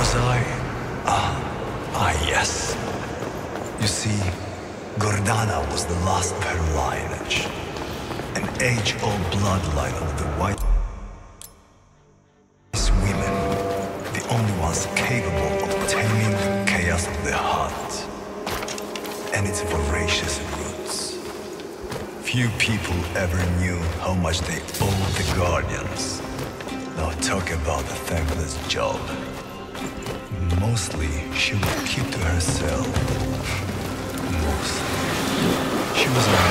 was I? Yes. You see, Gordana was the last of her lineage. An age-old bloodline of the white women, the only ones capable of taming the chaos of the hunt and its voracious roots. Few people ever knew how much they owed the Guardians. Now talk about the thankless job. Mostly, she would keep to herself. Mostly. She was a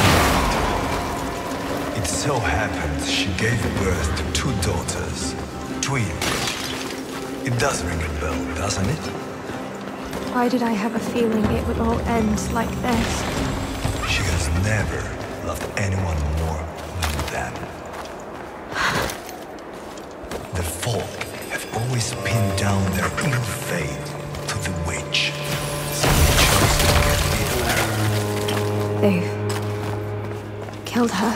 It so happened she gave birth to 2 daughters. Twins. It does ring a bell, doesn't it? Why did I have a feeling it would all end like this? She has never loved anyone more than them. The folk have always pinned down their ill fate to the witch, so they chose to get rid of her. They've killed her.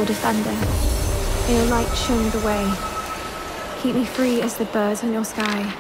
your defender. May your light show the way. Keep me free as the birds on your sky.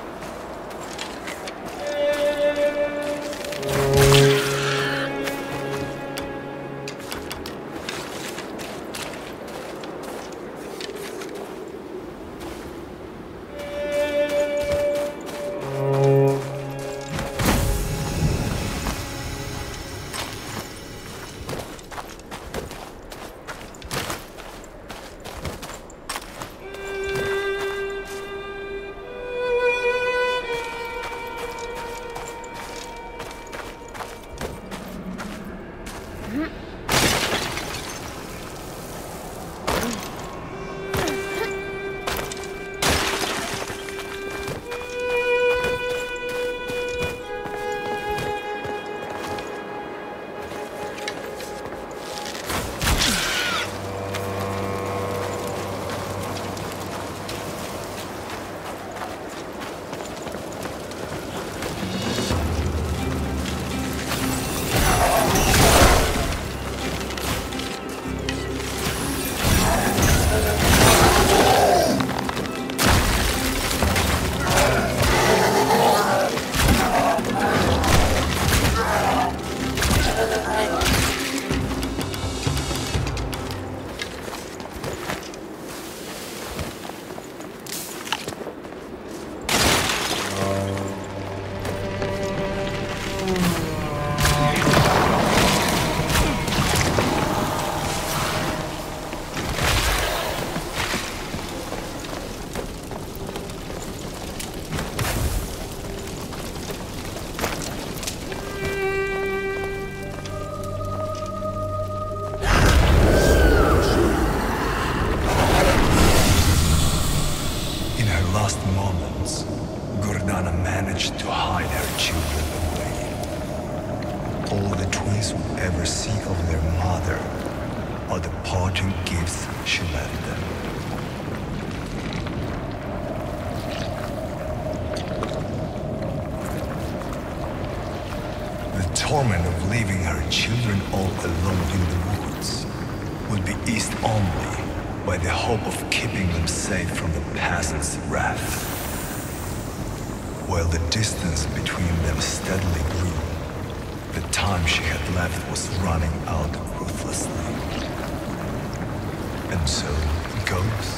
Torment of leaving her children all alone in the woods would be eased only by the hope of keeping them safe from the peasants' wrath. While the distance between them steadily grew, the time she had left was running out ruthlessly. And so it goes.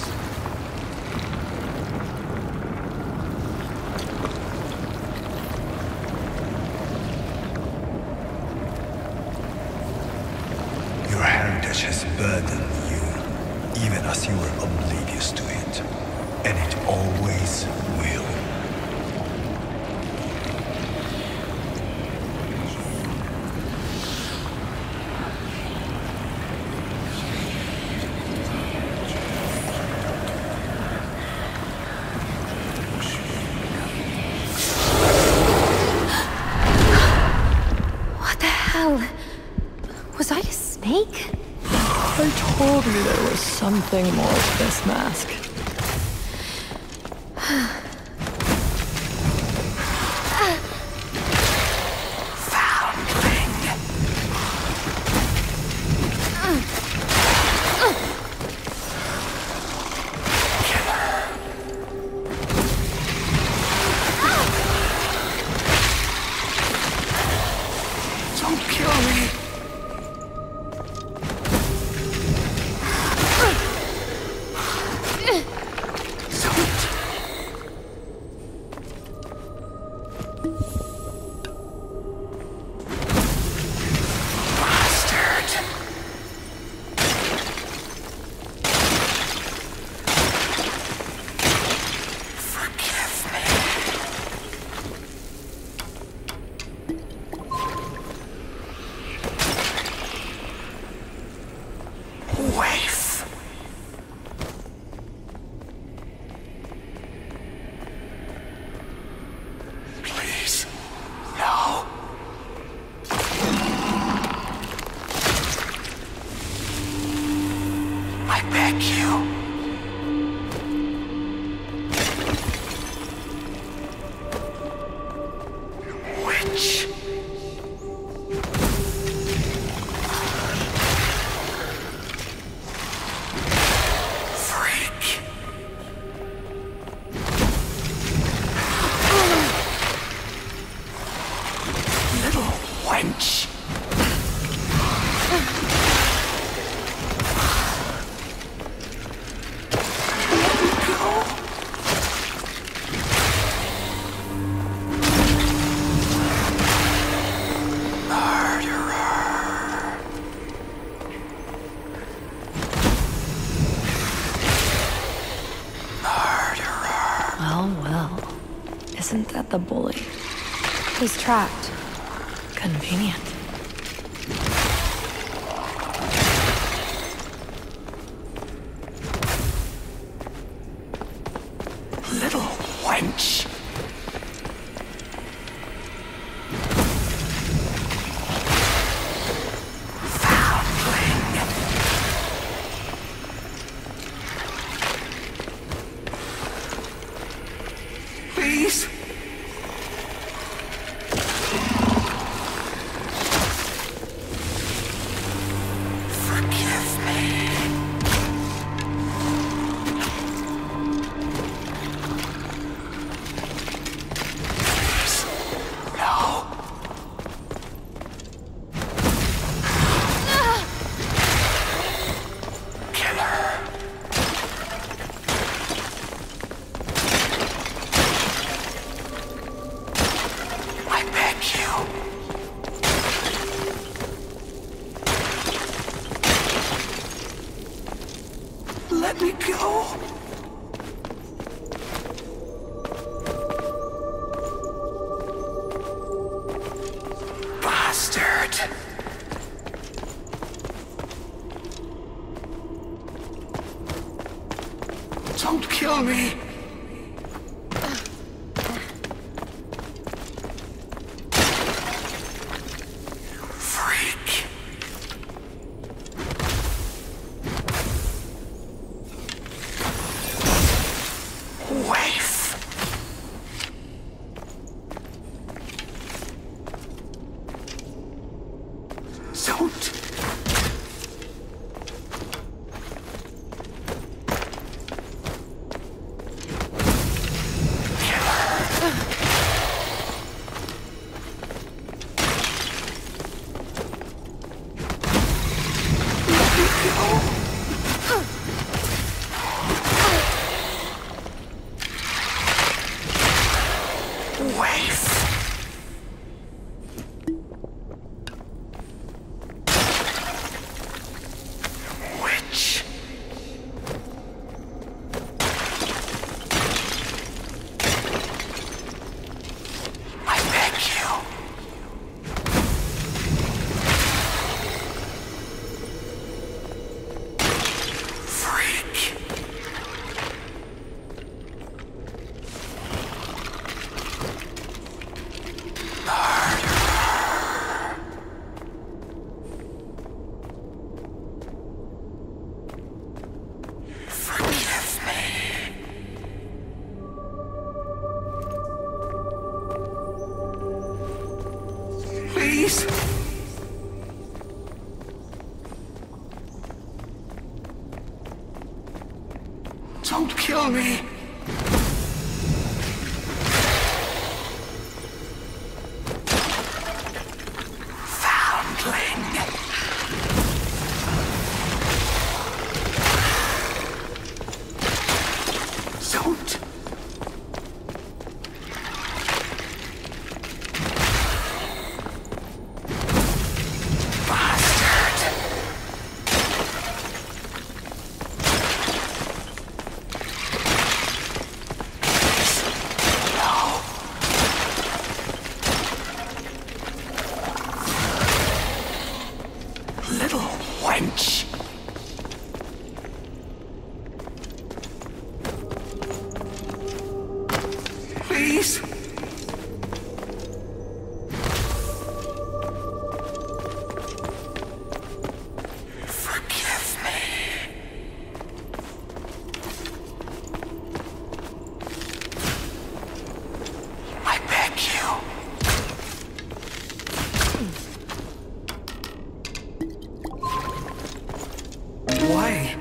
Has burdened you, even as you were oblivious to it, and it always will. What the hell? Was I a snake? I told you there was something more to this mask. Don't kill me! wench! Isn't that the bully? He's trapped. Convenient. Little wench! Please? Forgive me. Please. No. Killer. I beg you. Let me go. Bastard. Don't kill me. Freak. Waif. Don't. Waif. Witch. I beg you. Freak. Forgive me. Please. Don't kill me. Foundling. Don't. Bastard. No. Little wench. Please. Forgive me. I beg you. Why?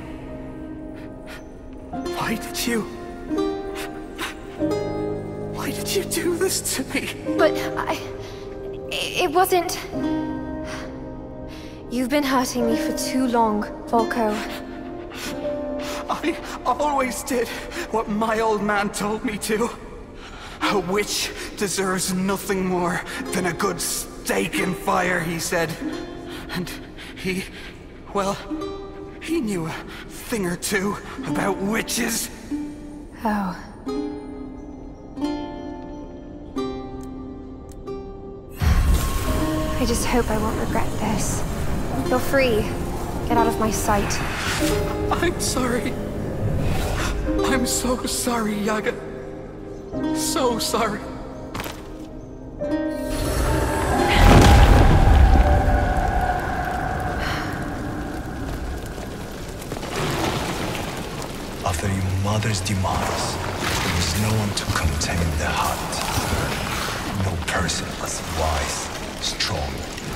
Why did you? Why did you do this to me? But It wasn't... You've been hurting me for too long, Volko. I always did what my old man told me to. A witch deserves nothing more than a good stake in fire, he said. And he... well, he knew a thing or two about witches. Oh. I just hope I won't regret this. You're free. Get out of my sight. I'm sorry. I'm so sorry, Yaga. So sorry. After your mother's demise, there was no one to contain the hut. No person as wise, strong.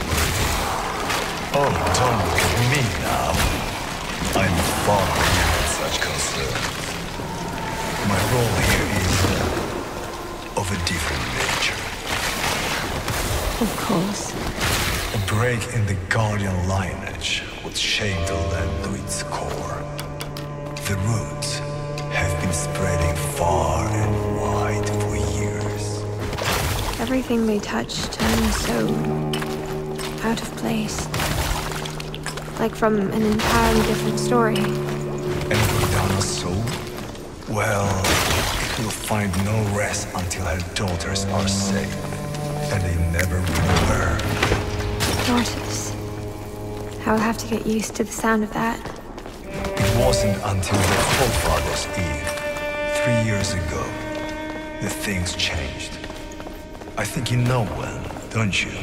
Oh, don't look at me now. I'm far beyond such concerns. My role here is of a different nature. Of course. A break in the Guardian lineage would shake the land to its core. The roots have been spreading far and wide for years. Everything they touch turns so... out of place. Like from an entirely different story. And Gordana's soul? Well, it will find no rest until her daughters are safe. And they never really were. Daughters. I'll have to get used to the sound of that. It wasn't until their forefathers' Eve, 3 years ago, that things changed. I think you know when, don't you?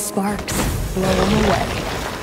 sparks, blow them away.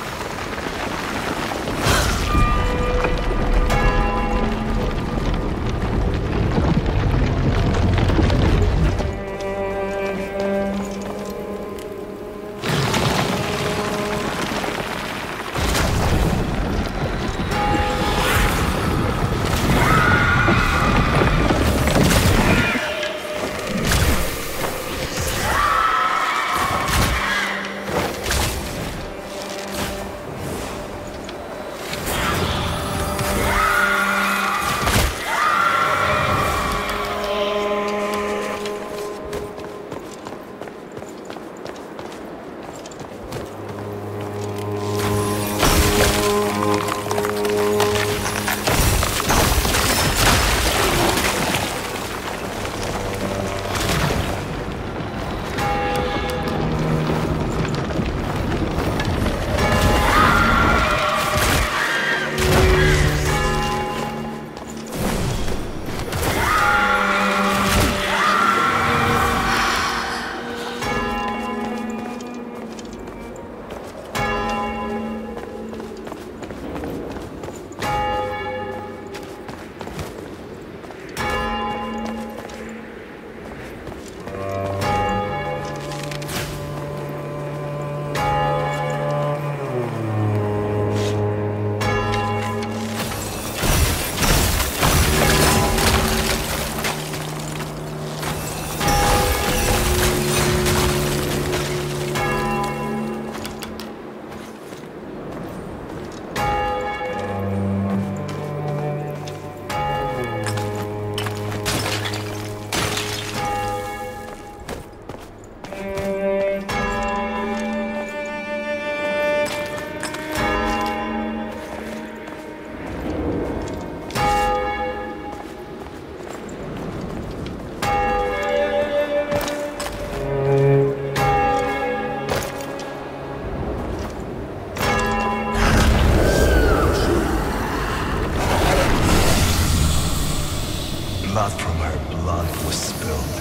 Blood from her blood was spilled.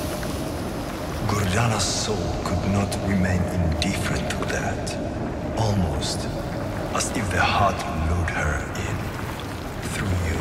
Gordana's soul could not remain indifferent to that. Almost as if the heart lured her in through you.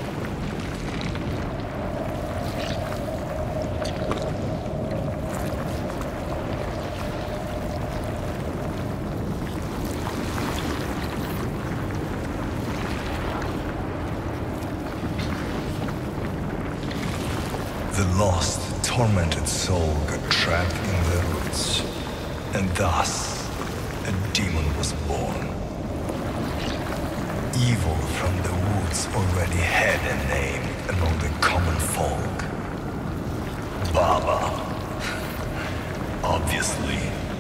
The lost, tormented soul got trapped in the roots, and thus a demon was born. Evil from the woods already had a name among the common folk. Baba. Obviously.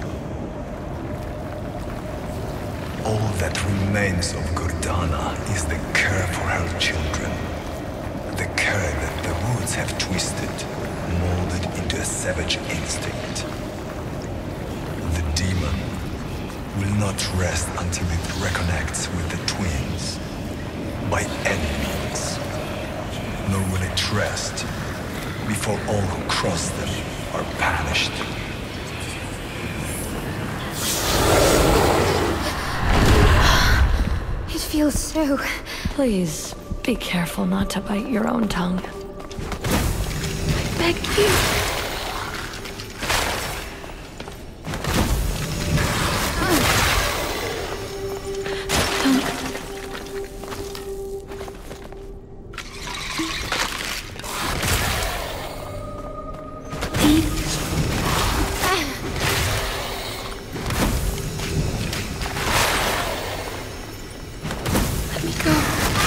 All that remains of Gordana is the care for her children. The care that the woods have twisted, molded into a savage instinct. The demon will not rest until it reconnects with the twins, by any means. Nor will it rest before all who cross them are punished. It feels so... Please, be careful not to bite your own tongue. I beg you. Let me go.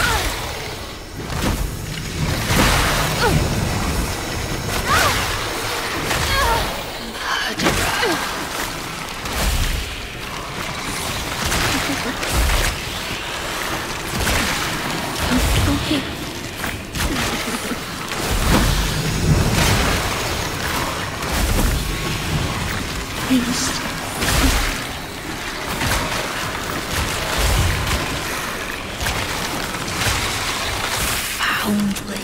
Please. Foundly.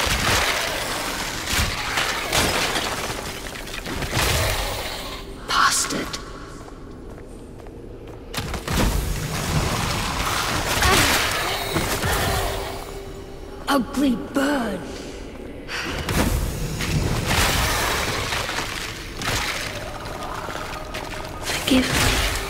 Possibly. ugly bird. Forgive me.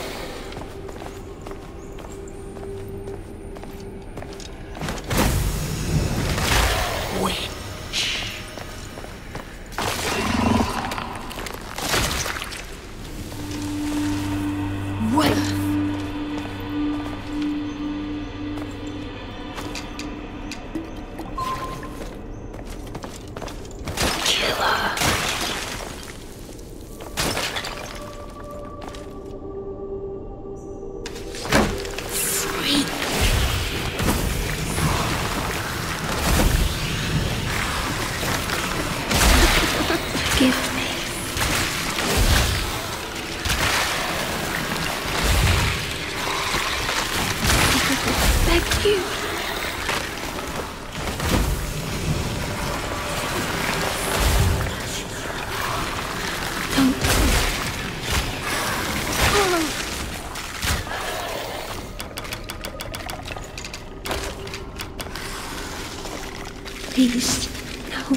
Please, no.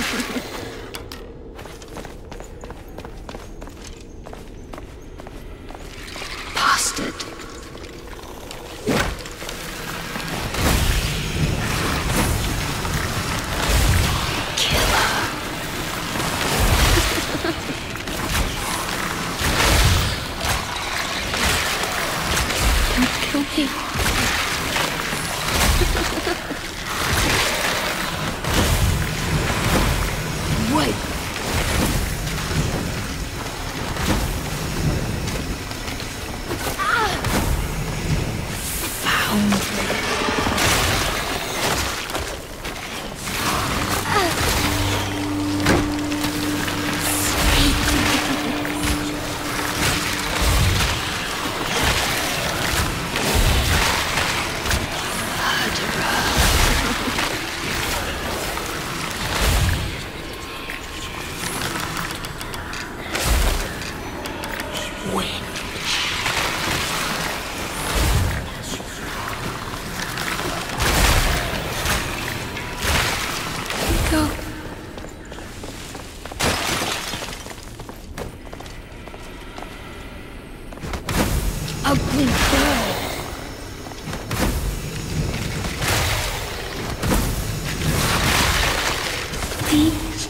Bastard. Killer. Don't kill me. Wait. Go. Ugly bird. Please.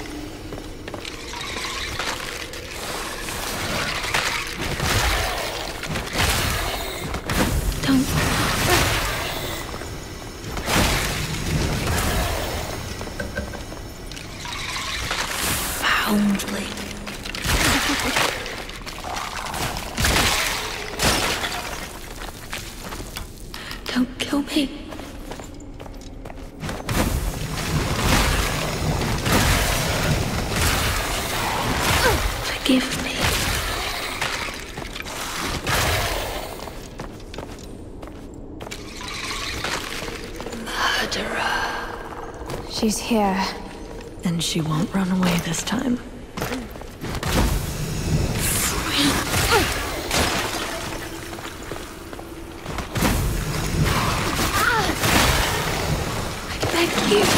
Don't. Foundling. Don't kill me. Forgive me. Murderer. She's here. And she won't run away this time. Thank you.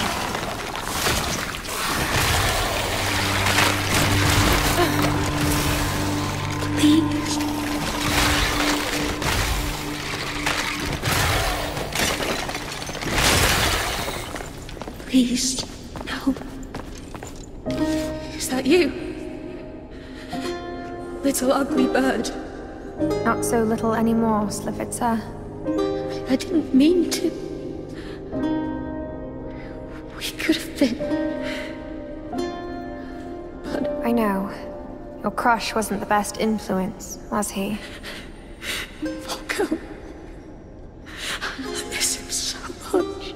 Please. Please, no. Is that you? Little ugly bird. Not so little anymore, Slivitzer. I didn't mean to. We could have been. But I know. Your crush wasn't the best influence, was he? Volko. I miss him so much.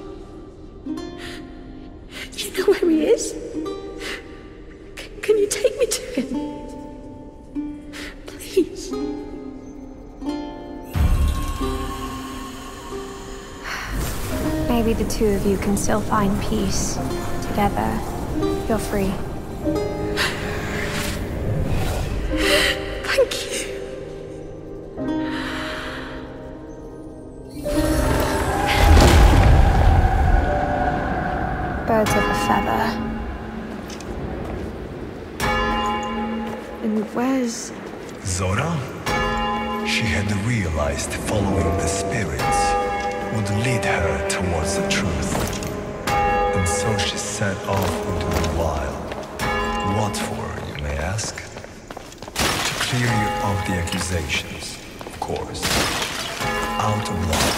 You know where he is? Can you take me to him? Please. Maybe the two of you can still find peace together. You're free. Thank you. birds of a feather. And where's... Zora? She had realized following the spirits would lead her towards the truth. And so she set off into the wild. What for, you may ask? To clear you of the accusations, of course. Out of love.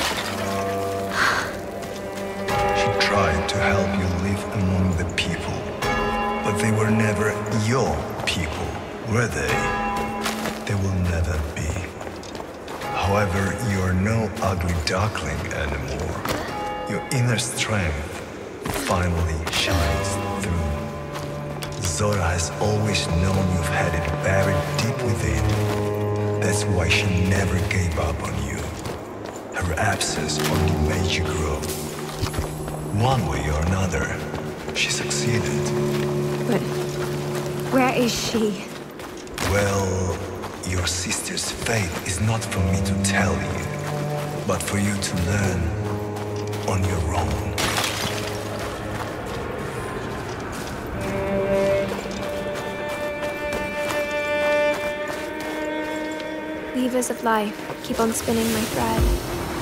She tried to help you live among the people, but they were never your people, were they? They will never be. However, you are no ugly duckling anymore. Your inner strength finally shines through. Zora has always known you've had it buried deep within. That's why she never gave up on you. Her absence only made you grow. One way or another, she succeeded. But where is she? Well, your sister's fate is not for me to tell you, but for you to learn on your own. Weavers of life, keep on spinning my thread.